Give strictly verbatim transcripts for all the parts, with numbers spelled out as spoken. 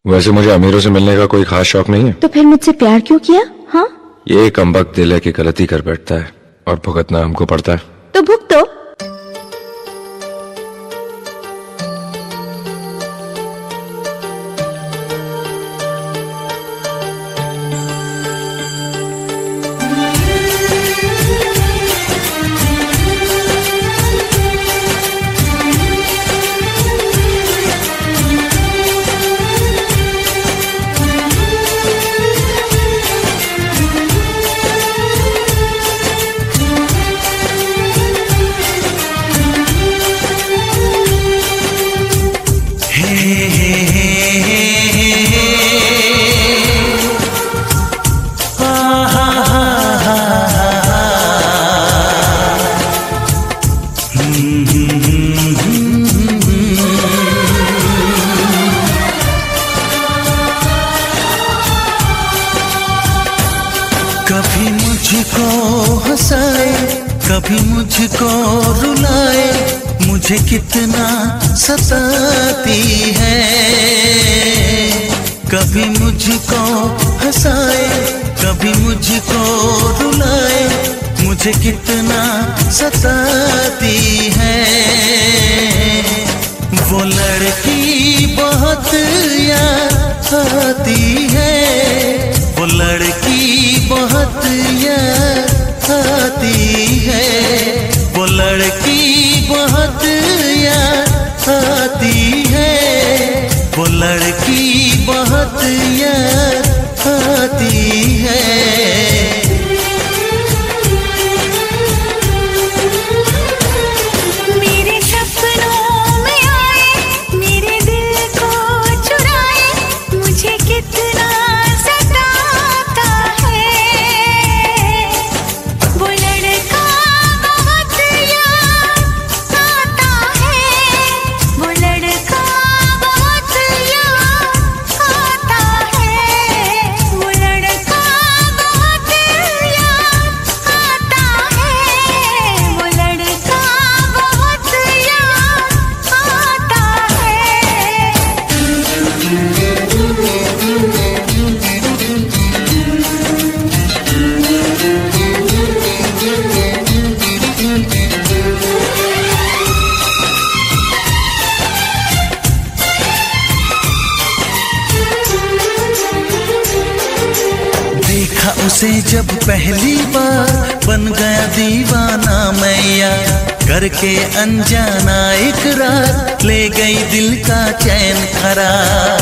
वैसे मुझे अमीरों से मिलने का कोई खास शौक नहीं है। तो फिर मुझसे प्यार क्यों किया? हाँ, ये कमबख्त दिल है कि गलती कर बैठता है और भुगतना हमको पड़ता है। तो भुगतो। कभी मुझको हंसाए, कभी मुझको रुलाए, मुझे कितना सताती है। कभी मुझको हंसाए, कभी मुझको रुलाए, मुझे कितना सताती है। वो लड़की बहुत याद आती है, वो लड़की बहुत याद आती है, वो लड़की बहुत याद आती है, वो लड़की बहुत याद आती है। उसे जब पहली बार बन गया दीवाना मैया, करके अनजाना इकरार ले गई दिल का चैन करार।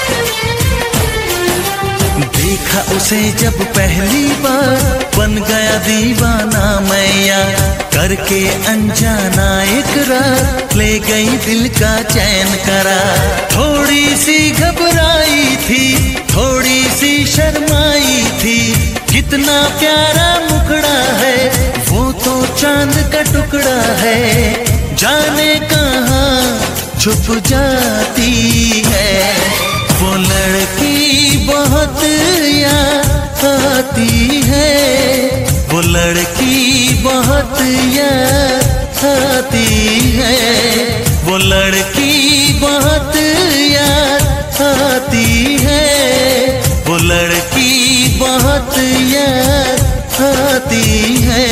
देखा उसे जब पहली बार बन गया दीवाना मैया, करके अनजाना इकरार ले गई दिल का चैन करार। थोड़ी सी घबराई थी, थोड़ी सी शर्माई थी, कितना प्यारा मुखड़ा है, वो तो चांद का टुकड़ा है, जाने कहाँ छुप जाती है। वो लड़की बहुत याद आती है, वो लड़की बहुत याद आती है, वो लड़की बहुत याद आती है, वो लड़की बहुत याद आती है।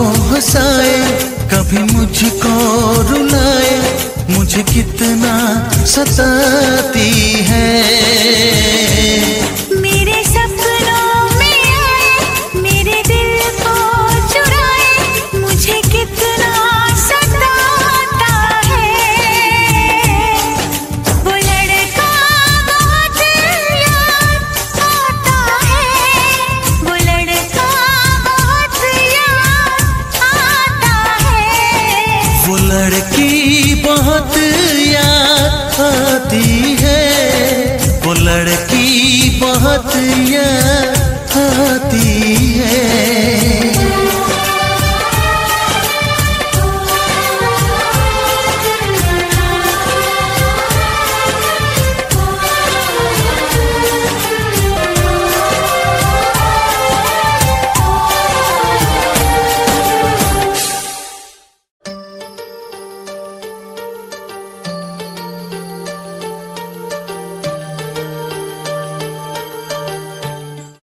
हंसाए, कभी मुझको रुलाए, मुझे कितना सताती है।